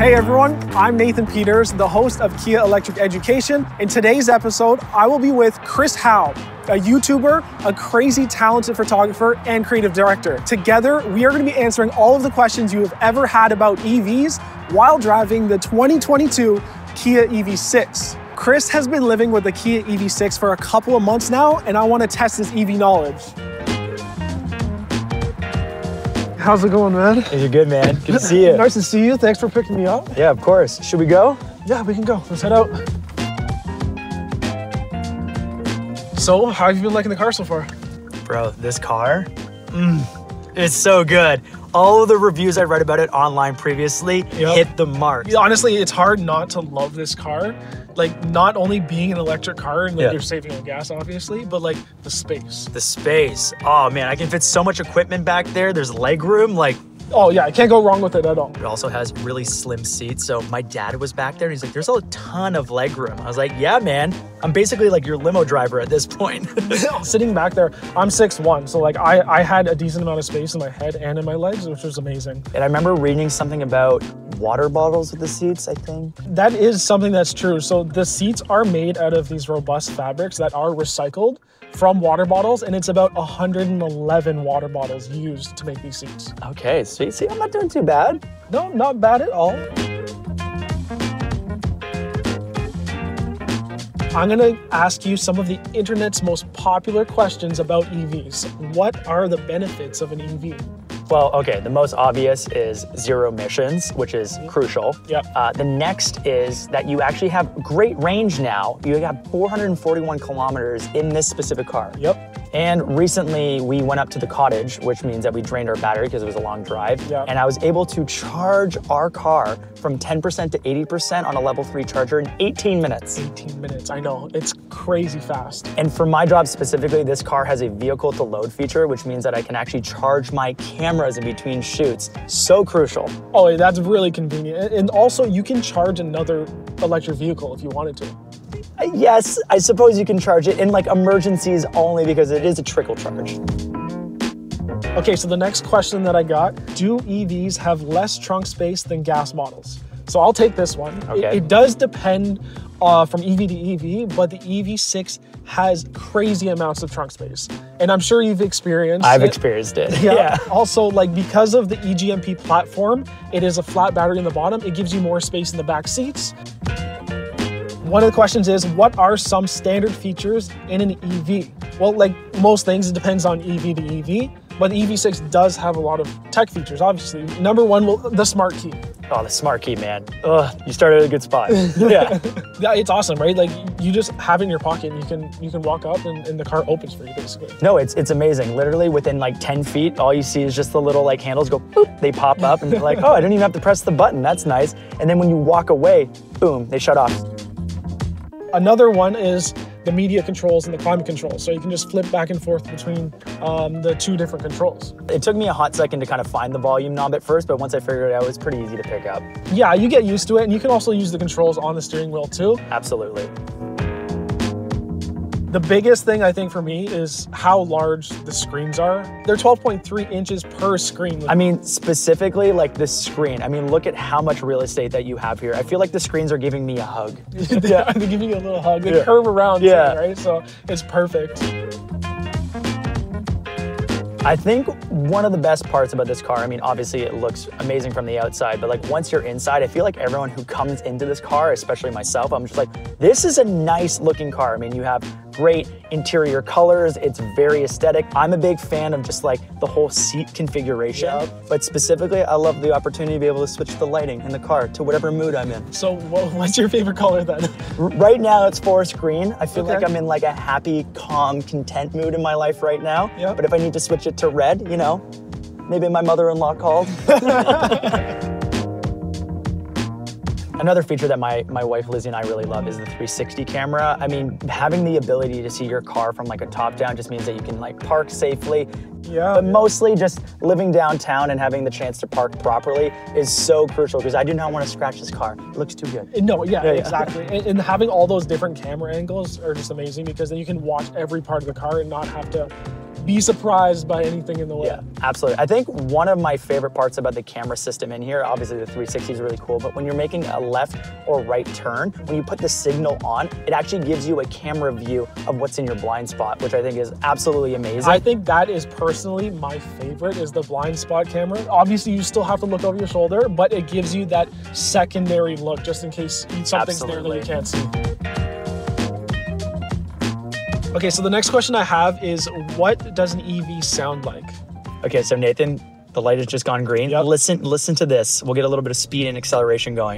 Hey everyone, I'm Nathan Peters, the host of Kia Electric Education. In today's episode, I will be with Chris Howe, a YouTuber, a crazy talented photographer, and creative director. Together, we are going to be answering all of the questions you have ever had about EVs while driving the 2022 Kia EV6. Chris has been living with the Kia EV6 for a couple of months now, and I want to test his EV knowledge. How's it going, man? You're good, man. Good to see you. Nice to see you. Thanks for picking me up. Yeah, of course. Should we go? Yeah, we can go. Let's head out. So, how have you been liking the car so far? Bro, this car, it's so good. All of the reviews I read about it online previously hit the mark. Honestly, it's hard not to love this car. Like, not only being an electric car and like you're saving on gas, obviously, but like the space. The space. Oh man, I can fit so much equipment back there. There's leg room, like. Oh yeah, I can't go wrong with it at all. It also has really slim seats. So my dad was back there and he's like, there's a ton of leg room. I was like, yeah, man. I'm basically like your limo driver at this point. Sitting back there, I'm 6'1", so like I had a decent amount of space in my head and in my legs, which was amazing. And I remember reading something about water bottles with the seats, I think. That is something that's true. So the seats are made out of these robust fabrics that are recycled from water bottles, and it's about 111 water bottles used to make these seats. Okay, sweet. See, I'm not doing too bad. No, not bad at all. I'm gonna ask you some of the internet's most popular questions about EVs. What are the benefits of an EV? Well, okay, the most obvious is zero emissions, which is crucial. Yep. The next is that you actually have great range now. You have 441 kilometers in this specific car. Yep. And recently we went up to the cottage, which means that we drained our battery because it was a long drive. Yep. And I was able to charge our car from 10% to 80% on a level 3 charger in 18 minutes. 18 minutes, I know. It's crazy fast. And for my job specifically, this car has a vehicle to load feature, which means that I can actually charge my cameras in between shoots. So crucial. Oh, that's really convenient. And also you can charge another electric vehicle if you wanted to. Yes, I suppose you can charge it in like emergencies only because it is a trickle charge. Okay, so the next question that I got, do EVs have less trunk space than gas models? So I'll take this one. Okay. It does depend from EV to EV, but the EV6 has crazy amounts of trunk space. And I'm sure you've experienced I've experienced it. Yeah. Also, like because of the EGMP platform, it is a flat battery in the bottom. It gives you more space in the back seats. One of the questions is, what are some standard features in an EV? Well, like most things, it depends on EV to EV, but the EV6 does have a lot of tech features, obviously. Number one, well, the smart key. Oh, the smart key, man. Ugh, you started at a good spot. Yeah. Yeah, it's awesome, right? Like you just have it in your pocket and you can walk up and the car opens for you, basically. No, it's amazing. Literally within like 10 feet, all you see is just the little like handles go boop, they pop up and you're like, oh, I don't even have to press the button. That's nice. And then when you walk away, boom, they shut off. Another one is the media controls and the climate controls. So you can just flip back and forth between the two different controls. It took me a hot second to kind of find the volume knob at first, but once I figured it out, it was pretty easy to pick up. Yeah, you get used to it, and you can also use the controls on the steering wheel too. Absolutely. The biggest thing I think for me is how large the screens are. They're 12.3 inches per screen. I mean, specifically like the screen. I mean, look at how much real estate that you have here. I feel like the screens are giving me a hug. They're giving you a little hug. They curve around too, right? So it's perfect. I think one of the best parts about this car, I mean, obviously it looks amazing from the outside, but like once you're inside, I feel like everyone who comes into this car, especially myself, I'm just like, this is a nice looking car. I mean, you have great interior colors. It's very aesthetic. I'm a big fan of just like the whole seat configuration, but specifically, I love the opportunity to be able to switch the lighting in the car to whatever mood I'm in. So what's your favorite color then? Right now it's forest green. I feel like I'm in like a happy, calm, content mood in my life right now. But if I need to switch it to red, you know, maybe my mother-in-law called. Another feature that my wife Lizzie and I really love is the 360 camera. I mean, having the ability to see your car from like a top down just means that you can like park safely. But mostly just living downtown and having the chance to park properly is so crucial because I do not want to scratch this car. It looks too good. No, exactly. And having all those different camera angles are just amazing because then you can watch every part of the car and not have to be surprised by anything in the way. Yeah, absolutely. I think one of my favorite parts about the camera system in here, obviously the 360 is really cool, but when you're making a left or right turn, when you put the signal on, it actually gives you a camera view of what's in your blind spot, which I think is absolutely amazing. I think that is personally my favorite, is the blind spot camera. Obviously, you still have to look over your shoulder, but it gives you that secondary look just in case something's there that you can't see. Okay, so the next question I have is, what does an EV sound like? Okay, so Nathan, the light has just gone green. Yep. Listen to this. We'll get a little bit of speed and acceleration going.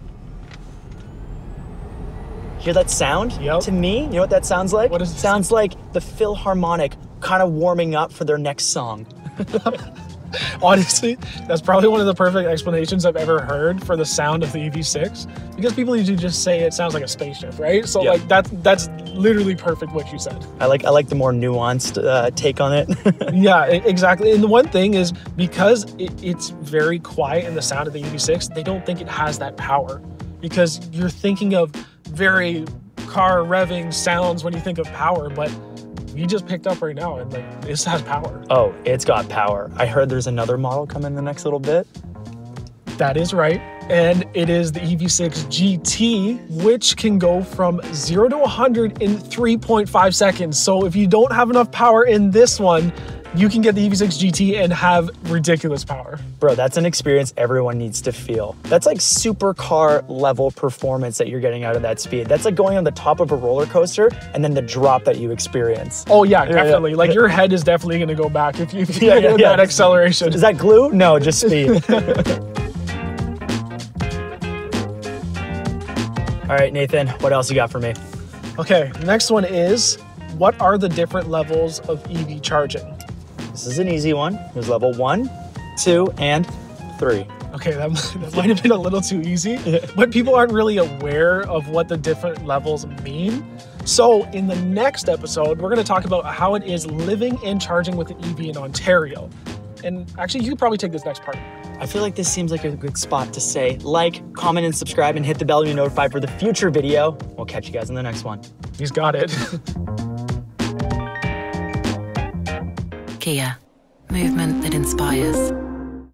Hear that sound? Yep. To me, you know what that sounds like? What does it sounds like the Philharmonic kind of warming up for their next song. Honestly, that's probably one of the perfect explanations I've ever heard for the sound of the EV6, because people usually just say it sounds like a spaceship, right? So like that's literally perfect what you said. I like the more nuanced take on it. Yeah, exactly. And the one thing is, because it's very quiet in the sound of the EV6, they don't think it has that power, because you're thinking of very car revving sounds when you think of power, but you just picked up right now, and like, this has power. Oh, it's got power. I heard there's another model coming in the next little bit. That is right. And it is the EV6 GT, which can go from 0 to 100 in 3.5 seconds. So if you don't have enough power in this one, you can get the EV6 GT and have ridiculous power. Bro, that's an experience everyone needs to feel. That's like supercar level performance that you're getting out of that speed. That's like going on the top of a roller coaster and then the drop that you experience. Oh yeah, definitely. Like your head is definitely gonna go back if you get that acceleration. Is that glue? No, just speed. All right, Nathan, what else you got for me? Okay, next one is, what are the different levels of EV charging? This is an easy one. There's level 1, 2, and 3. Okay, that might have been a little too easy, but people aren't really aware of what the different levels mean. So in the next episode, we're going to talk about how it is living and charging with an EV in Ontario. And actually, you could probably take this next part. I feel like this seems like a good spot to say like, comment, and subscribe, and hit the bell to be notified for the future video. We'll catch you guys in the next one. He's got it. Kia, movement that inspires.